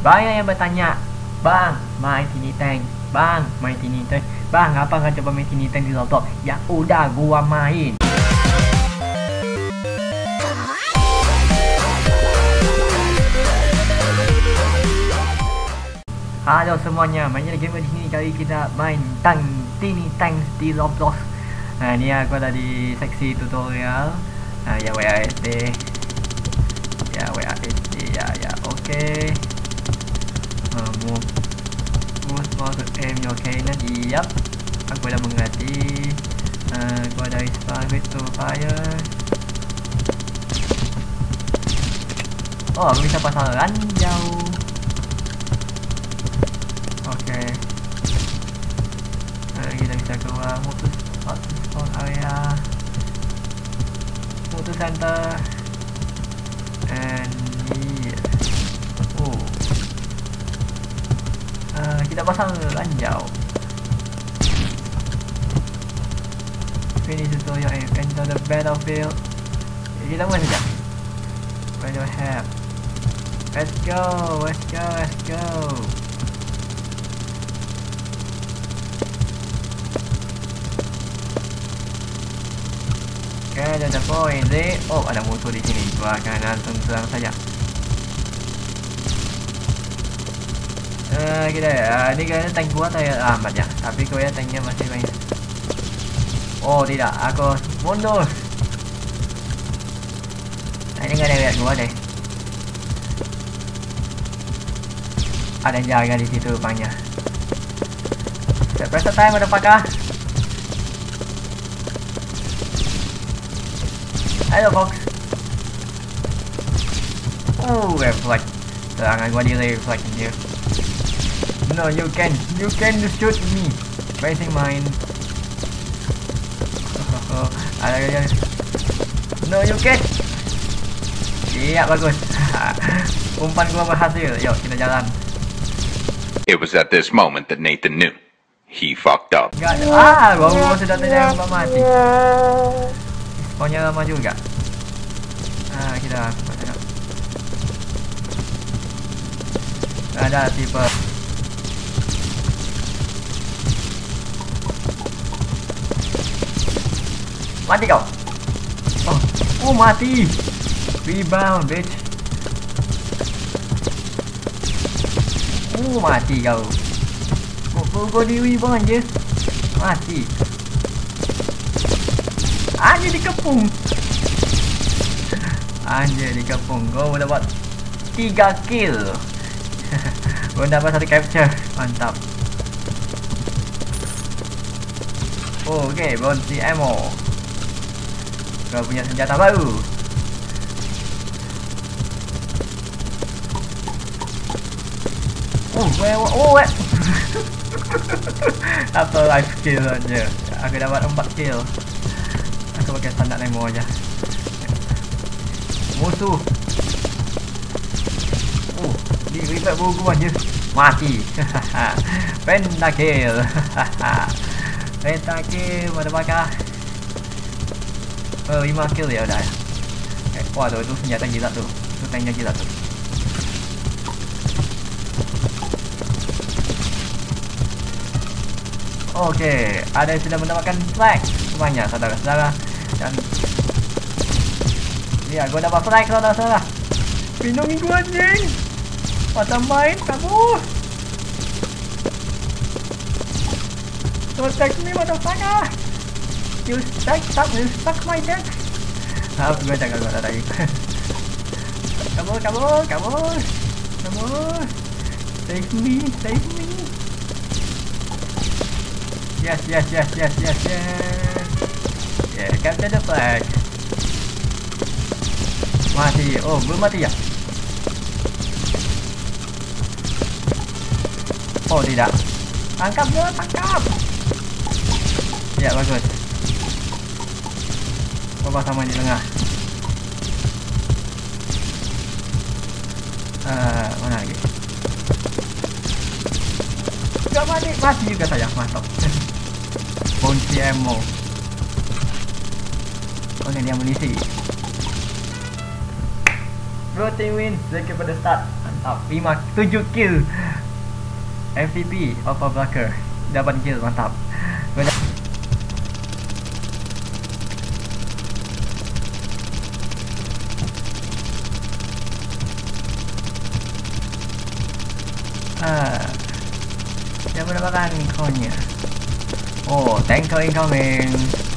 Banyak yang bertanya, bang, main Tiny Tank. Bang, main Tiny Tank. Bang, apa kau coba main Tiny Tank di Roblox? Ya udah, gua main. Halo semuanya, mainnya gamer di sini. Kali kita main Tiny Tank di Roblox. Nah, ni aku ada di seksi tutorial. Ya WASD. Ya WASD, ya okey. Move mouse aim your cannon. Yap, aku dah mengerti. Aku ada respond to fire. Oh, aku bisa pasang ranjau. Okey. Kita bisa keluar mutus spawn area, mutus center, and here. Kita pasang ranjau. Finish tutorial and enter the battlefield. Kita mula saja. Where do I have? Let's go. Okay, ada point. Oh, ada musuh di sini. Gua akan langsung serang saja. Kita ni kayaknya tank gua tak amat ya. Tapi kau ya tanknya masih main. Oh tidak, aku mundur. Ini nggak ada lihat gua deh. Ada yang jaga di situ rupanya. Press time, motherfucker. Ayo Fox. Reflect. Serangan gua di reflect dia. No, you can shoot me. Facing mine. No, you can. Iya, bagus. Umpan gua berhasil. Yuk, kita jalan. It was at this moment that Nathan knew he fucked up. Gak ada. Gua sudah tanya yang mati. Spawnnya lama juga. Kita tengok. Ada tipe. Mati kau. Oh mati. Rebound bitch. Mati kau. Kau di rebound je. Mati. Anjir dikepung. Kau dapat 3 kill. Kau dapat 1 capture. Mantap. Okay, bounty ammo. Kau punya senjata baru. Where? Atau life kill aja. Aku dapat 4 kill. Aku pakai standar ammo aja. Musuh. Di revive buku aja. Mati. Pentakill. Pentakill, motherfucker. 5 kill ya udah. Waduh, itu senjata gila tuh. Itu tanknya gila tuh. Oke, ada yang sudah mendapatkan flag. Semuanya saudara-saudara. Dan ya, gua dapat flag saudara-saudara. Lindungi gua anjing. Mata main kamu. Don't take me motherfucker. You stuck my deck. Gue jaga gua tadi. Kabur. Save me. Yes. Yeah, capture the flag. Mati. Oh, belum mati ya? Oh, tidak. Tangkap. Ya, bagus. Coba sama di tengah. Mana lagi? Gak mati juga saya, mantap. Bounty ammo. Oh, ini amunisi. Blue team win, dari pada start. Mantap. Mantap. 7 kill. MVP Alpha Blocker. 8 kill, mantap. Dia mendapatkan coinnya. Oh, tanker incoming.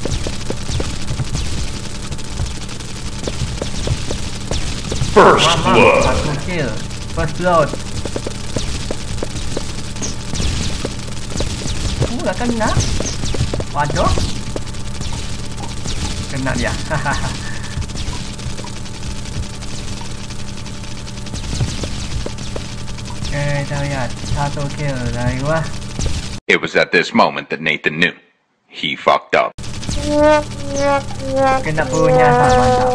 First blood. 1 kill. First blood. Dah kena. Waduh. Kena dia. Okay, kita lihat. 1 kill dari gua. It was at this moment that Nathan knew. He fucked up. Kena punya asal, mantap.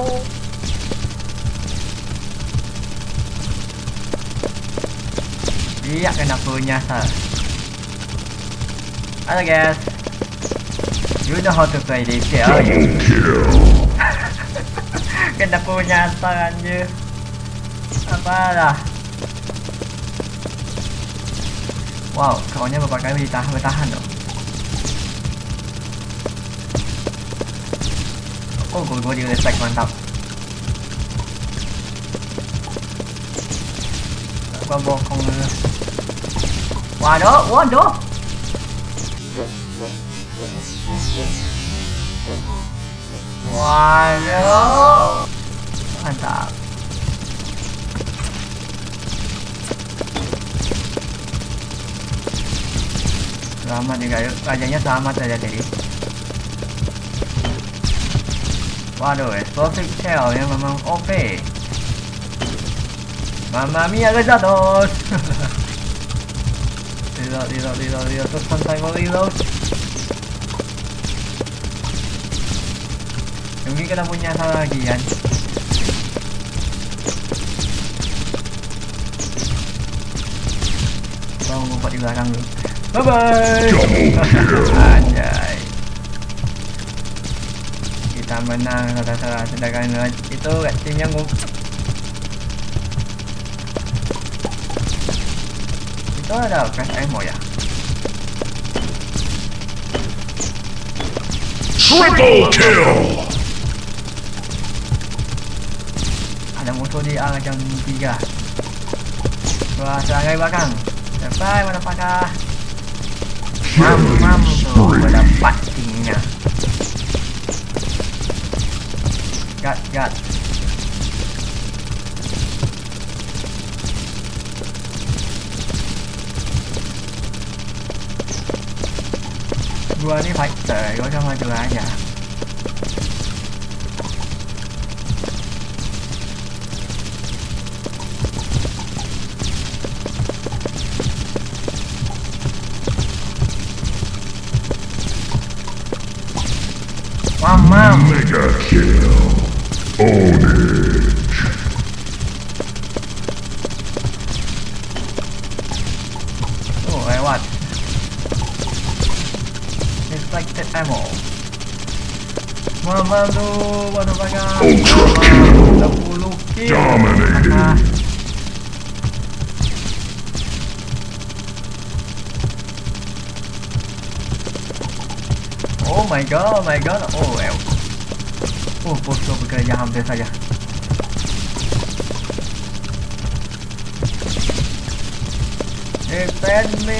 Iya, kena punya asal. Halo guys. You know how to play this game. Kena punya asal anjir. Apalah. Wow, kawannya beberapa kali bertahan dong. Oh, gua di respect, mantap. Gua bokong dulu. Waduh, waduh. Waduh. Mantap. Selamat juga yuk, rajanya selamat saja tadi. Waduh, explosive shell yang memang OP. Mamma mia, gajados. Reload, terus santai mau reload. Mungkin kita punya salah lagi kan. Bang, ngumpet di belakang dulu. Bye bye. Anjay. Kita menang saudara-saudara, sedangkan itu timnya ngumpet. Itu ada flash ammo ya. Triple kill. Ada musuh di arah jam 3. Wah, serangai belakang. Sampai mana pakah? Mam tuh dapat tingginya. Gat. Gua ni fighter, gua cuma maju aja. Mam. Mega kill. Ownage. Oh, lewat. Reflected ammo. Mam tu, mana banyak. Ultra kill. 10 kill. Dominating. Oh my god. Oh, posko bekerja hampir saja. Defend me.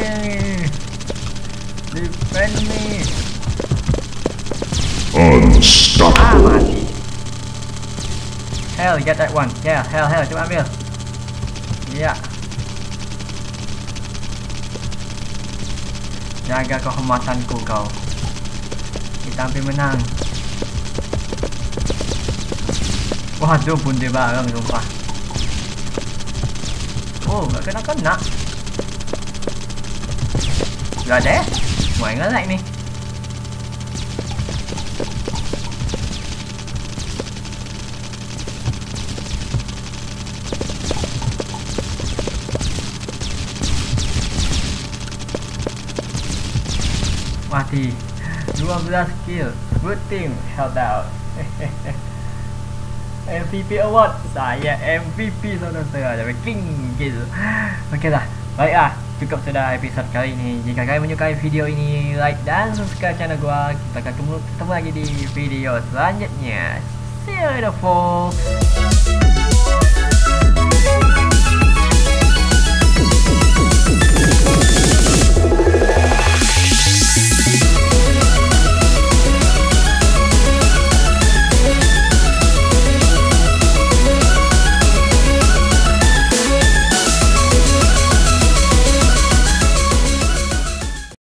Unstoppable. Mati. Hell, get that one. Yeah, hell, coba ambil. Iya. Jaga kehormatanku kau. Kita hampir menang. Waduh, bunde bareng sumpah. Oh, gak kena. Gak ada ya? Mulai nge-lag nih. Mati. 12 kill. Good team held out. MVP Award. Saya MVP saudara-saudara. Dari King Kill. Okeylah. Baiklah, cukup sudah episod kali ini. Jika kalian menyukai video ini, like dan subscribe channel gua. Kita akan ketemu lagi di video selanjutnya. See you later folks.